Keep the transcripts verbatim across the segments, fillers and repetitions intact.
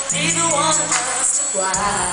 neither one of us to why.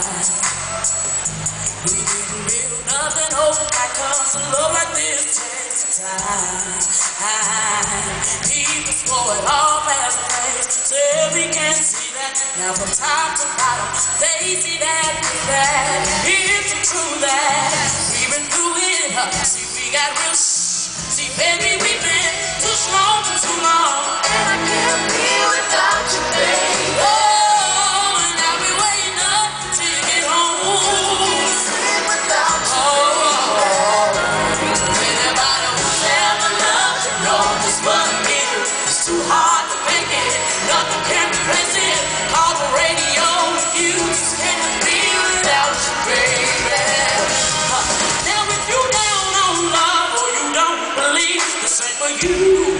We didn't build nothing over that comes a love like this takes time. People swore it all past the place, so we can't see that. Now from top to bottom, they see that we're bad. It's true that we've been through it. See, we got real sh. See, baby, we've been too strong for too long, and I can't be without you, baby. Oh, and now we're waiting up till you get home. Sleep without you, oh, anybody who's ever loved you knows just what it is. It's too hard to make it, nothing can replace it. Call the radio, you just can't be without you, baby. Huh. Now if you down on love or you don't believe, this ain't for you.